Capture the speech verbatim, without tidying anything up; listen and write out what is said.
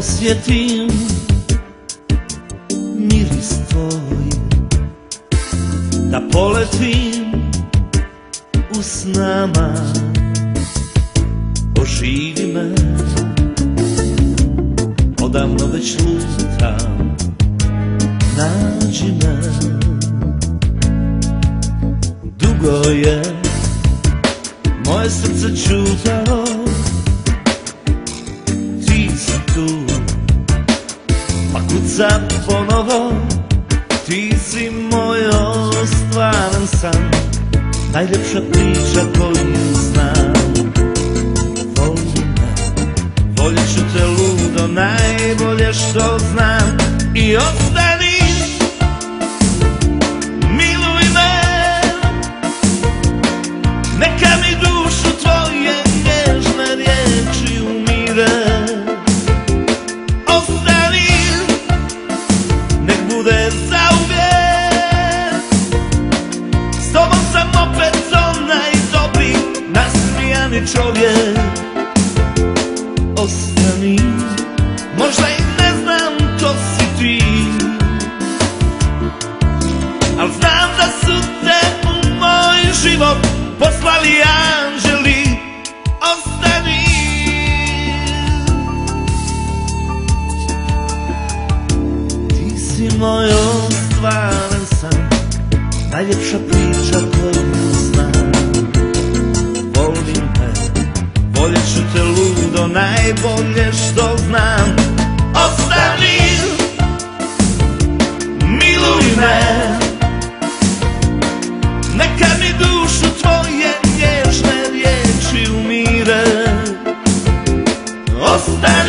osjetim miris tvoj, da poletim u snama, oživi me, odavno već lutam, nađi me. Dugo je moje srce čutalo, ti si tu, pa kuca ponovo, ti si moj ostvaren san, najljepša priča koju znam. Voli me, voljet ću te ludo, najbolje što znam. I ostani, miluj me, neka mi dušu tvoje nježne riječi umire. Ostani, nek bude zauvijek, s tobom sam opet onaj dobri, nasmijani čovjek. Ostani, možda i ne znam ko si ti, al znam da su te u moj život poslali anđeli. Ostani, ti si moj ostvaren san, najljepša priča koju znam. Voli me, voljet ću te ludo, najbolje što znam. Ostani, miluj me, neka mi dušu tvoje nježne riječi umire. Ostani.